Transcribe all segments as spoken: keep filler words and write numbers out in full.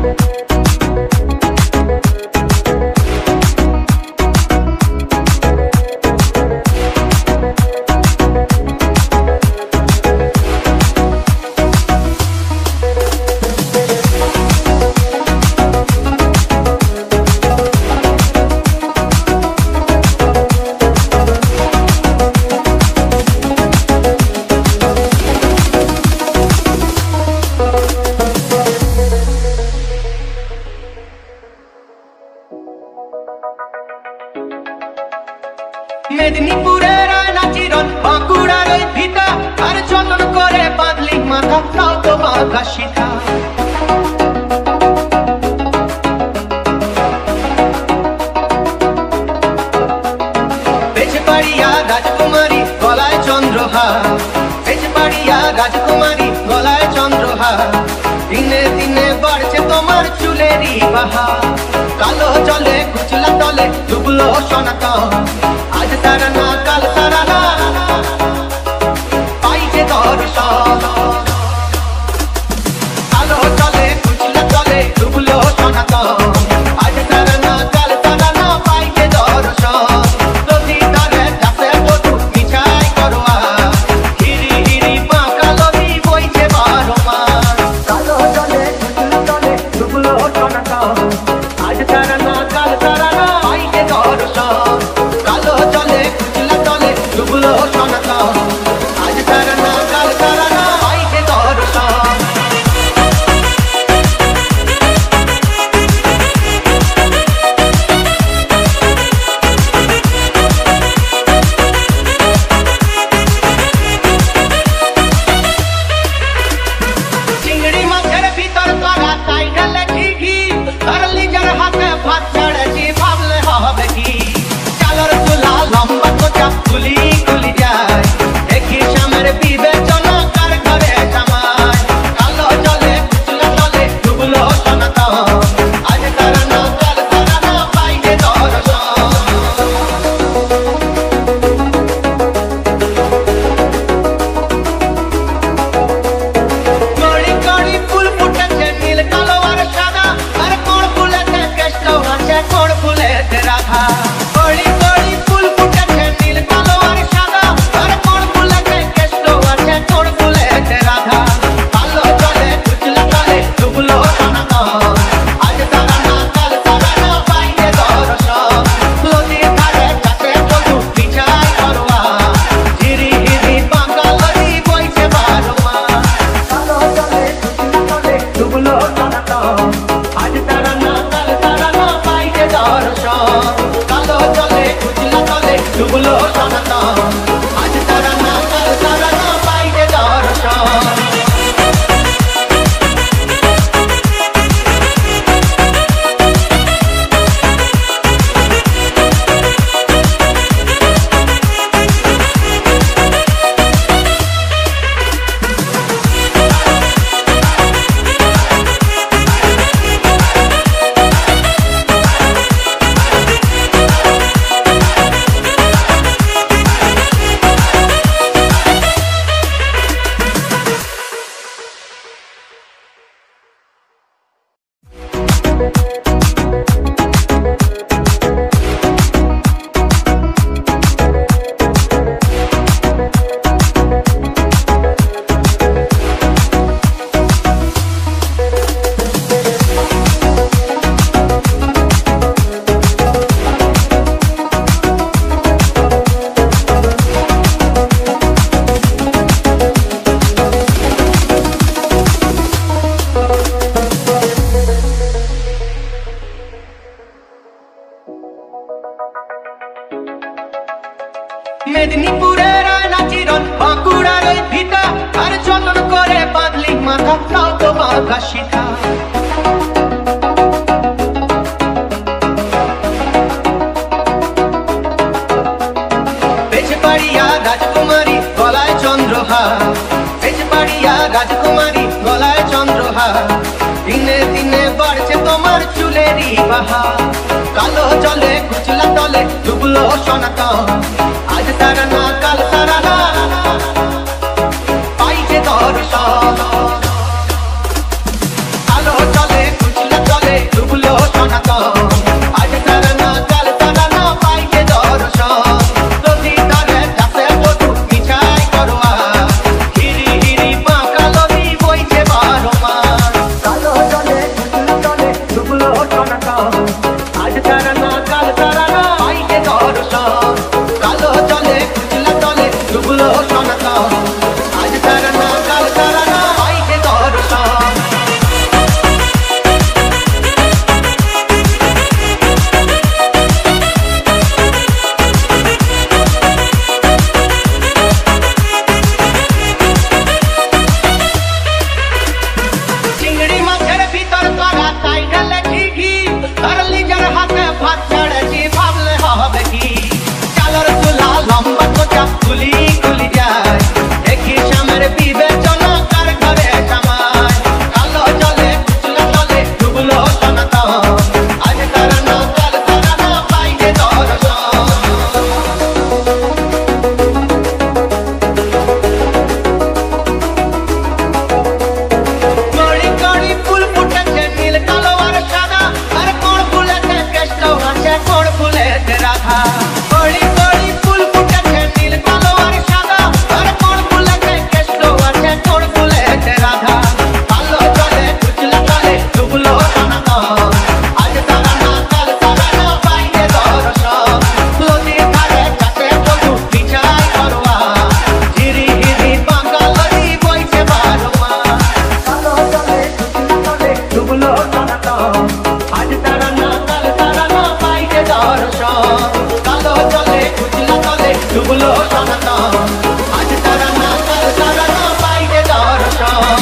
মেদিনীপুরের নাচিরন বাঁকুড়ার ওই ভিটা আর যতন করে বাঁধলি মাথা তাও তো বাঁধা সিধা। বেজবাড়িয়া রাজকুমারী গলায় চন্দ্রহার, বেজবাড়িয়া রাজকুমারী গলায় চন্দ্রহার, দিনে দিনে বাড়ছে তোমার চুলেরই বাহার। কালো জলে কুচলা তলে ডুবলো সনাতন, আজ তারা না কাল তারা না পাইছে দর্শন। কালো জলে কুচলা তলে ডুবলো সনাতন, আজ তারা না কাল তারা না পাইছে দর্শন। নদী ধারে চাষে বধু মিছাই করোয়া, হিরি হিরি বাঁকা নদী বইছে বারো মাস। কালো জলে কুচলা তলে ডুবলো সনাতন, আজ তারা না কাল তারা না পাইছে দর্শন। কালো জলে কুচলা তলে ডুবলো সনাতন, আজ তারা না কাল তারা না পাইছে দর্শন। চিংড়ি মাছের ভিতর তারা তাই ঢালে ঠিকই, আর লিজার হাতে ভাত ছাড়েছি ভাবলে হবে কি। চালর চুলা লম্বা কোচা গুলি গুলি যায়, দেখি সামের বিবেচনা কার ঘরে জামায়। কালো জলে কুচলা তলে ডুবলো সনাতন, আজ তারা না কাল তারা না পাইছে দর্শন। কড়ি কড়ি ফুল ফুটেছে নীল কালো আর সাদা, আর কোন ফুলেতে কেষ্ট আছে কোন ফুলেতে রাধা। কড়ি কড়ি ফুল ফুটেছে নীল কালো আর সাদা, আর কোন ফুলেতে কেষ্ট আছে কোন ফুলেতে রাধা। কালো জলে কুচলা তলে ডুবলো সনাতন, আজ তারা না কাল তারা না পাইছে দর্শন। নদীর ধারে চাষে বধু মিছাই করোয়া, হিরি হিরি বাঁকা নদী বইছে বারো মাস। কালো জলে কুচলা তলে ডুবলো সনাতন, আজ তারা না কাল তারা না পাইছে দর্শন। কালো জলে কুচলা তলে ডুবলো সনাতন, আজ তারা না কাল তারা না পাইছে দর্শন। মেদিনীপুরের নাচিরন বাঁকুড়ার ওই ভিটা আর যতন করে বাঁধলি মাথা তাও তো বাঁধা সিধা। বেজবাড়িয়া রাজকুমারী গলায় চন্দ্রহার, বেজবাড়িয়া রাজকুমারী গলায় চন্দ্রহার, দিনে দিনে বাড়ছে তোমার চুলেরই বাহার। কালো জলে কুচলা তলে ডুবলো সনাতন, আজ তারা না কাল তারা না পাইছে দর্শন। কালো জলে কুচলা আজ তারা না কাল তারা না পাইতে দর্শন কালো চলে খুঁজলা তলে ডুবলো সনাতন আজ তারা না কাল তারা না পাইতে দর্শন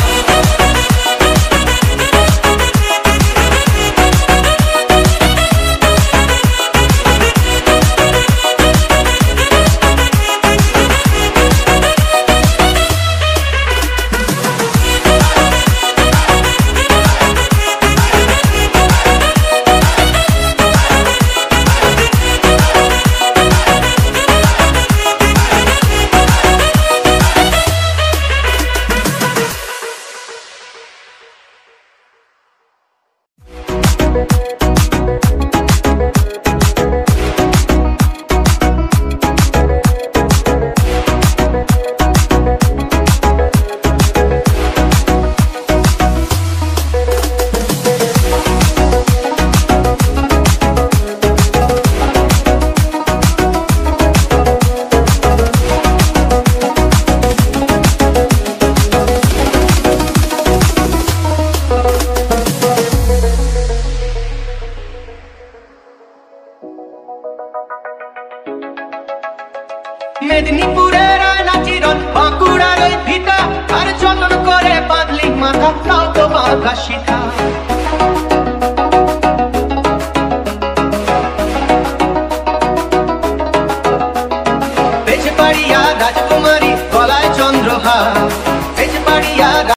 মেদিনীপুরের আয়না চিরন বাঁকুড়ার ওই ভিটা আর যতন করে বাঁধলি মাথা তাও তো বাঁকা